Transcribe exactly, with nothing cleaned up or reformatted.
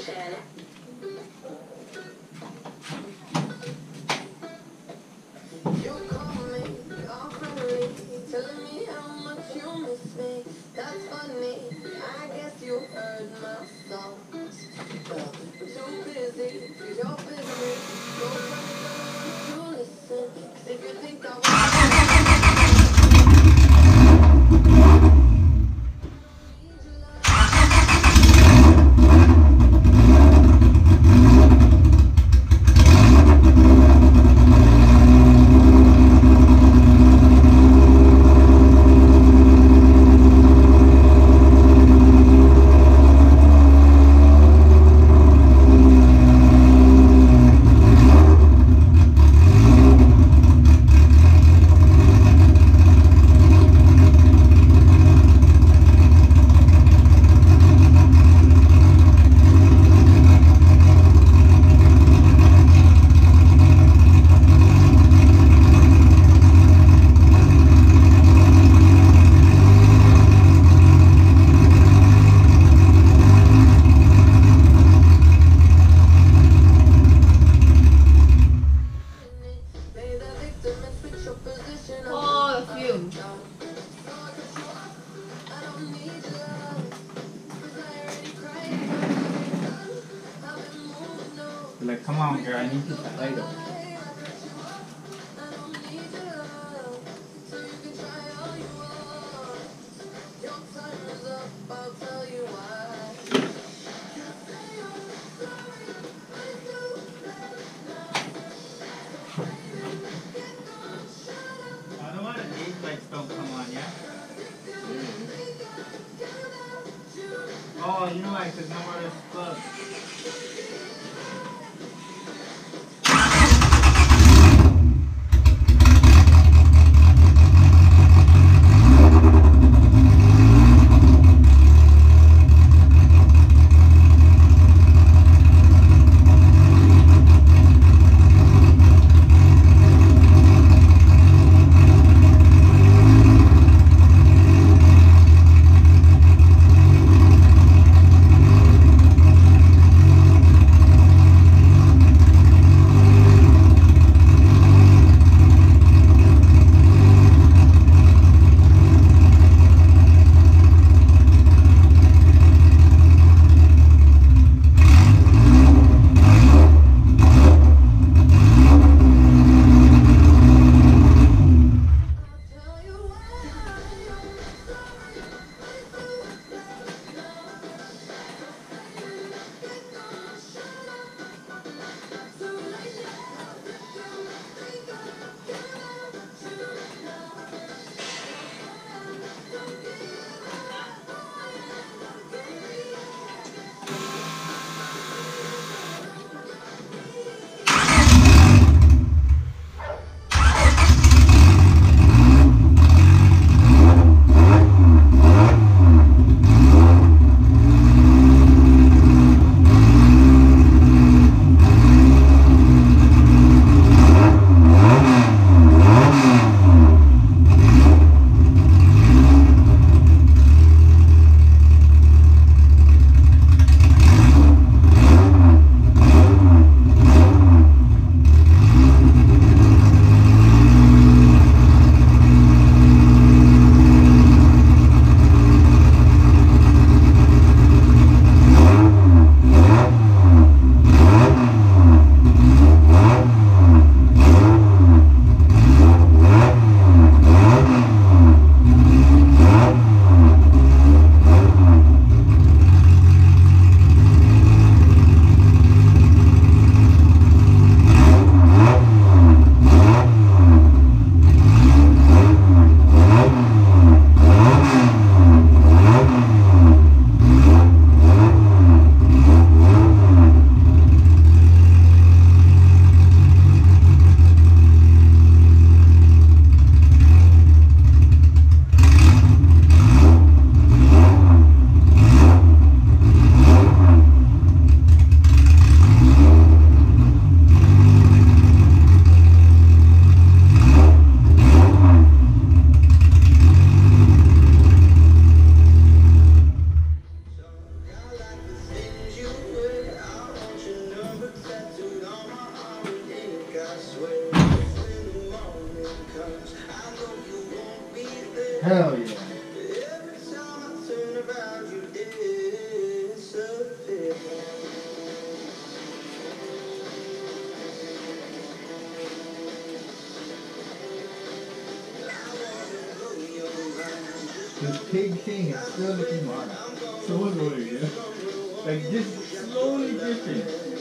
station. You call me, all friendly, telling me how much you miss me. That's funny, I guess you heard my songs. Well, but too busy for your business. Nobody gonna want to listen. 'Cause if you think I Like, come on, girl, I need to chat later. I don't want to date lights don't come on, yeah? Oh, you know why? Because no more is plugged. Hell yeah. Every time I turn around, you disappear. This pig thing is still looking hard. So annoying, yeah? Like just slowly drifting.